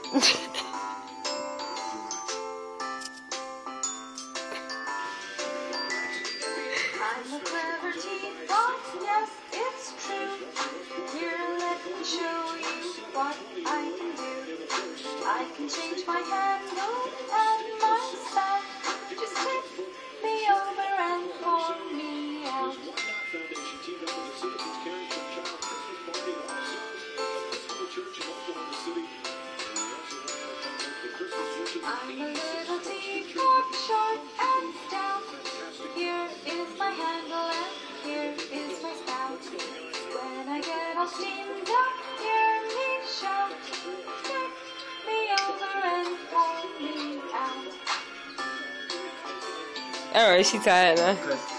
I'm a clever teapot, yes, it's true. Here, let me show you what I can do. I can change my handle and my spout. Just tip me over and pour me out. I'm a little teapot, short and stout. Here is my handle and here is my spout. When I get all steamed up, hear me shout. Tip me over and pour me out. Alright, she's tired now. Good.